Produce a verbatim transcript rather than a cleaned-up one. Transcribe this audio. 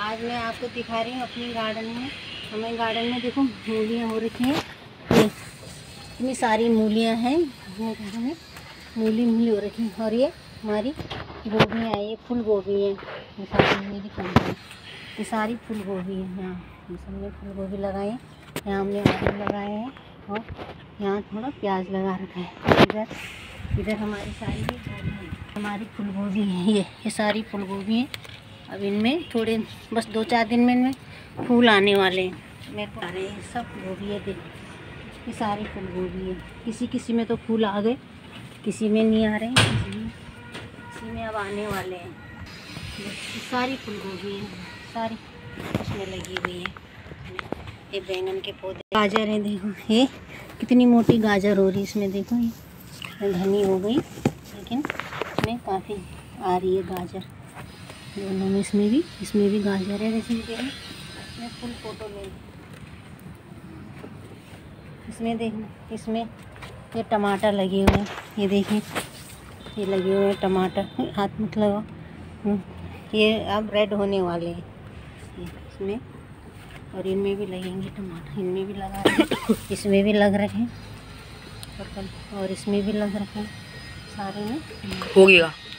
आज मैं आपको दिखा रही हूँ अपनी गार्डन में। हमें गार्डन में देखो मूलियाँ हो रखी हैं, ये इतनी सारी मूलियाँ हैं में मूली मूली हो रखी हैं। और ये हमारी गोभियाँ हैं, ये फूल गोभी है, ये सारी मेरी फूल गोभी, ये सारी फूल गोभी है। यहाँ ये सब में फूल गोभी लगाए हैं, यहाँ हमने आलू लगाए हैं और यहाँ थोड़ा प्याज लगा रखा है। इधर इधर हमारी सारी गोभी हमारी फूल गोभी है, ये ये सारी फूल गोभी है। अब इनमें थोड़े बस दो चार दिन में इनमें फूल आने वाले हैं। मेरे को आ रहे हैं सब गोभी है, देख ये सारी फूल गोभी है। किसी किसी में तो फूल आ गए, किसी में नहीं आ रहे हैं, किसी में किसी में अब आने वाले हैं। ये सारी फूल गोभी है, सारी उसमें लगी हुई है। ये बैंगन के पौधे, गाजर है, देखो ये कितनी मोटी गाजर हो रही है इसमें। देखो ये घनी हो गई, लेकिन इसमें काफ़ी आ रही है गाजर दोनों में। इसमें भी इसमें भी गाजर है, जैसे इसमें फुल फोटो ले। इसमें देखो इसमें ये टमाटर लगे हुए हैं, ये देखिए ये लगे हुए हैं टमाटर, हाथ मत लगाओ। ये अब रेड होने वाले हैं इसमें, और इनमें भी लगेंगे टमाटर, इनमें भी लगा रहे, इसमें भी लग रहे हैं और इसमें भी लग रखे हैं, सारे में हो गया।